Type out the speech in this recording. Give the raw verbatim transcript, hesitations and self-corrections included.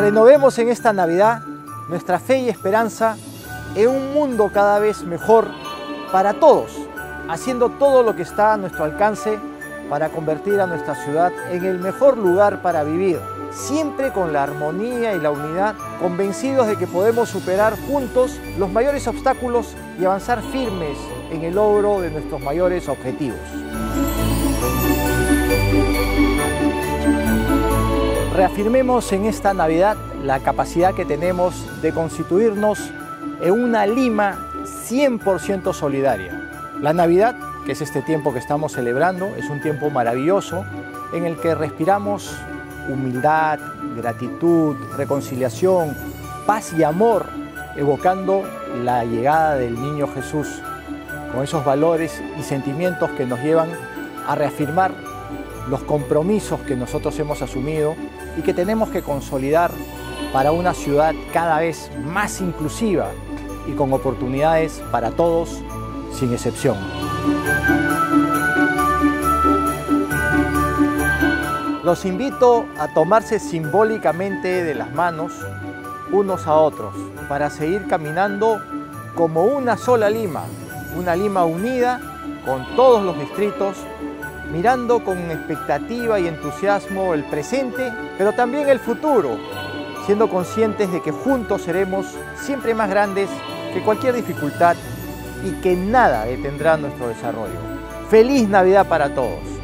Renovemos en esta Navidad nuestra fe y esperanza en un mundo cada vez mejor para todos, haciendo todo lo que está a nuestro alcance para convertir a nuestra ciudad en el mejor lugar para vivir, siempre con la armonía y la unidad, convencidos de que podemos superar juntos los mayores obstáculos y avanzar firmes en el logro de nuestros mayores objetivos. Reafirmemos en esta Navidad la capacidad que tenemos de constituirnos en una Lima cien por ciento solidaria. La Navidad, que es este tiempo que estamos celebrando, es un tiempo maravilloso en el que respiramos humildad, gratitud, reconciliación, paz y amor, evocando la llegada del Niño Jesús, con esos valores y sentimientos que nos llevan a reafirmar los compromisos que nosotros hemos asumido y que tenemos que consolidar para una ciudad cada vez más inclusiva y con oportunidades para todos, sin excepción. Los invito a tomarse simbólicamente de las manos unos a otros para seguir caminando como una sola Lima, una Lima unida con todos los distritos, mirando con expectativa y entusiasmo el presente, pero también el futuro, siendo conscientes de que juntos seremos siempre más grandes que cualquier dificultad y que nada detendrá nuestro desarrollo. ¡Feliz Navidad para todos!